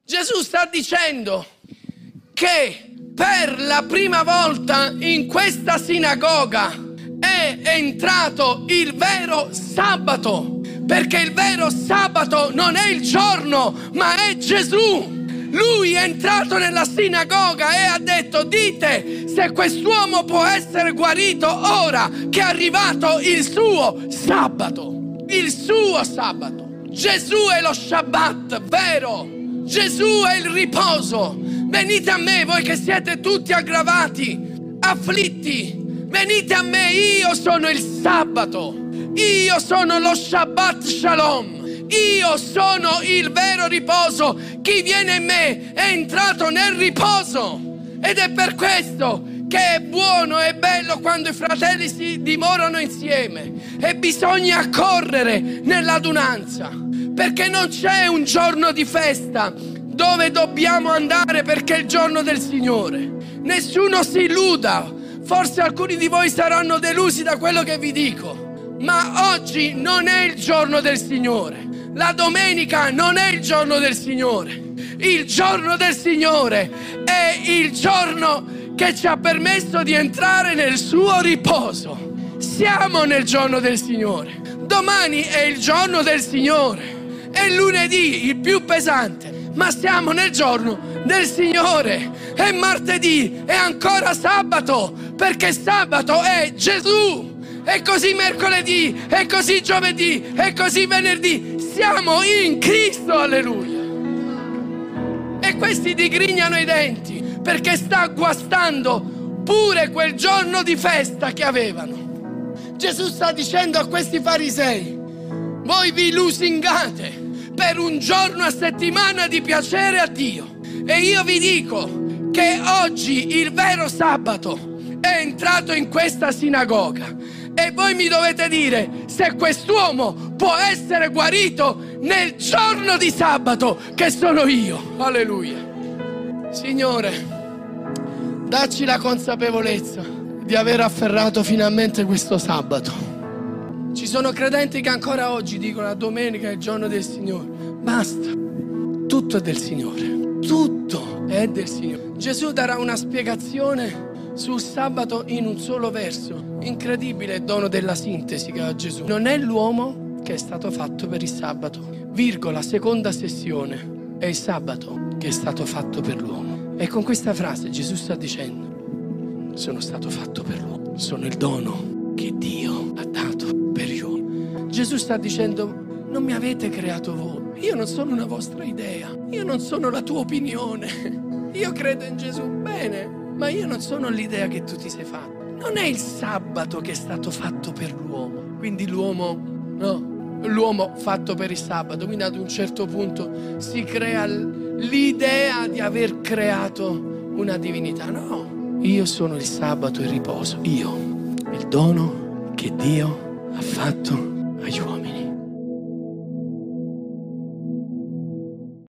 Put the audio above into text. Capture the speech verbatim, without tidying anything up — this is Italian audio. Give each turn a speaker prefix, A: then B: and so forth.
A: Gesù sta dicendo che per la prima volta in questa sinagoga è entrato il vero sabato, perché il vero sabato non è il giorno, ma è Gesù. Lui è entrato nella sinagoga e ha detto: dite se quest'uomo può essere guarito ora che è arrivato il suo sabato. Il suo sabato. Gesù è lo Shabbat vero. Gesù è il riposo. Venite a me voi che siete tutti aggravati, afflitti. Venite a me, io sono il sabato. Io sono lo Shabbat Shalom. Io sono il vero riposo. Chi viene in me è entrato nel riposo. Ed è per questo che è buono e bello quando i fratelli si dimorano insieme. E bisogna correre nell'adunanza, perché non c'è un giorno di festa dove dobbiamo andare perché è il giorno del Signore. Nessuno si illuda. Forse alcuni di voi saranno delusi da quello che vi dico, ma oggi non è il giorno del Signore. La domenica non è il giorno del Signore. Il giorno del Signore è il giorno che ci ha permesso di entrare nel suo riposo. Siamo nel giorno del Signore. Domani è il giorno del Signore. È lunedì, il più pesante, ma siamo nel giorno del Signore. È martedì, è ancora sabato, perché sabato è Gesù. E così mercoledì, e così giovedì, e così venerdì. Siamo in Cristo, alleluia. E questi digrignano i denti perché sta guastando pure quel giorno di festa che avevano. Gesù sta dicendo a questi farisei: voi vi lusingate per un giorno a settimana di piacere a Dio. E io vi dico che oggi il vero sabato è entrato in questa sinagoga. E voi mi dovete dire se quest'uomo può essere guarito nel giorno di sabato che sono io. Alleluia. Signore, dacci la consapevolezza di aver afferrato finalmente questo sabato. Ci sono credenti che ancora oggi dicono: la domenica è il giorno del Signore. Basta, tutto è del Signore. Tutto è del Signore. Gesù darà una spiegazione sul sabato in un solo verso. Incredibile il dono della sintesi che ha Gesù. Non è l'uomo che è stato fatto per il sabato, virgola, seconda sessione, è il sabato che è stato fatto per l'uomo. E con questa frase Gesù sta dicendo: sono stato fatto per l'uomo, sono il dono che Dio ha dato per gli uomini. Gesù sta dicendo: non mi avete creato voi, io non sono una vostra idea, io non sono la tua opinione. Io credo in Gesù, bene, ma io non sono l'idea che tu ti sei fatto. Non è il sabato che è stato fatto per l'uomo. Quindi l'uomo, no, l'uomo fatto per il sabato. Quindi ad un certo punto si crea l'idea di aver creato una divinità. No, io sono il sabato e il riposo. Io, il dono che Dio ha fatto